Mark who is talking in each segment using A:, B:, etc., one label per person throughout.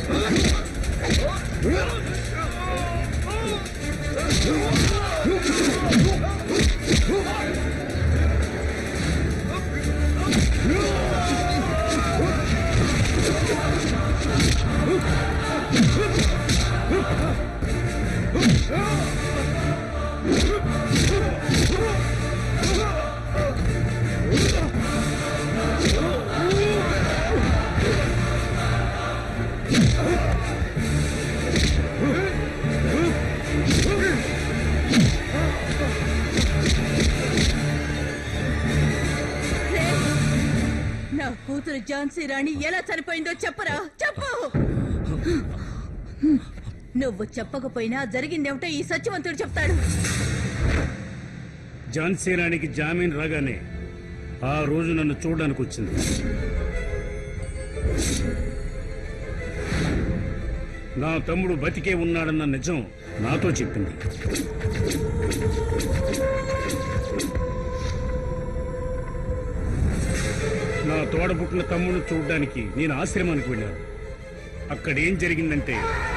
A: కూతురు ఝాన్సీ రాణి ఎలా చనిపోయిందో చెప్పరా, చెప్పు. నువ్వు చెప్పకపోయినా జరిగిందేమిటో ఈ సత్యవంతుడు చెప్తాడు.
B: ఝాన్సీ రాణికి జామీన్ రాగానే ఆ రోజు నన్ను చూడడానికి వచ్చింది. నా తమ్ముడు బతికే ఉన్నాడన్న నిజం నాతో చెప్పింది. నా తోడబుట్టిన తమ్ముడిని చూడడానికి నేను ఆశ్రమానికి వెళ్ళాను. అక్కడేం జరిగిందంటే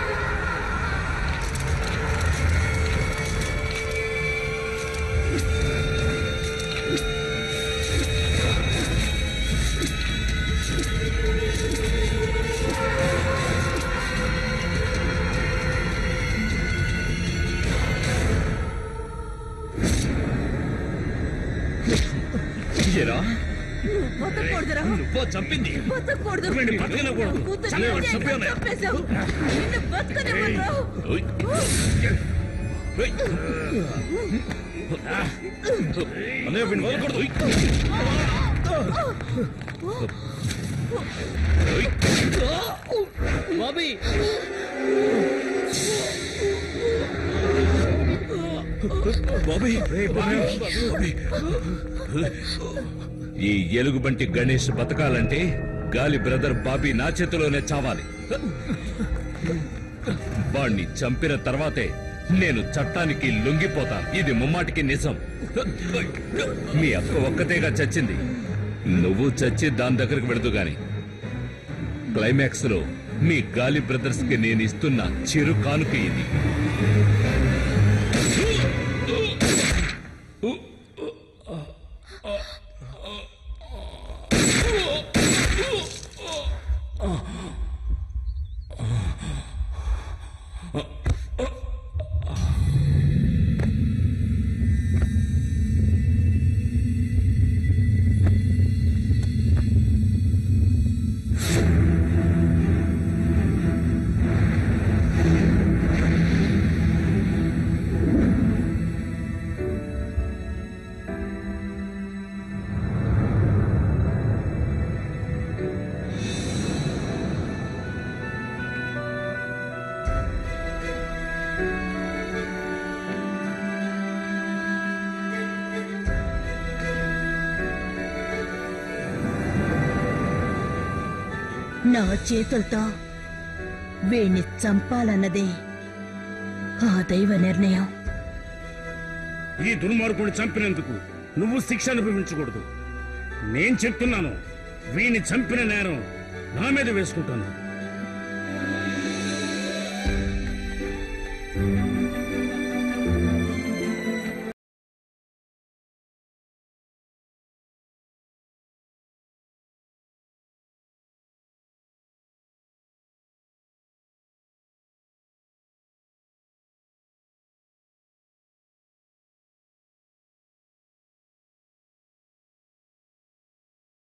A: చంపింది
C: బాబీ
D: ఈ ఎలుగుబంటి గణేష్ బతకాలంటే గాలి బ్రదర్ బాబీ నా చేతిలోనే చావాలి. వాణ్ణి చంపిన తర్వాతే నేను చట్టానికి లొంగిపోతాను. ఇది ముమ్మాటికి నిజం. మీ అక్క ఒక్కతేగా చచ్చింది. నువ్వు చచ్చి దాని దగ్గరకు వెళదు గాని క్లైమాక్స్ లో మీ గాలి బ్రదర్స్ కి నేను ఇస్తున్న చిరు కానుక ఇది.
A: నా చేతులతో వీణ్ణి చంపాలన్నదే ఆ దైవ నిర్ణయం.
B: ఈ దుర్మార్గుని చంపినందుకు నువ్వు శిక్ష అనుభవించకూడదు. నేను చెప్తున్నాను, వీణ్ణి చంపిన నేరం నా మీద వేసుకుంటాను.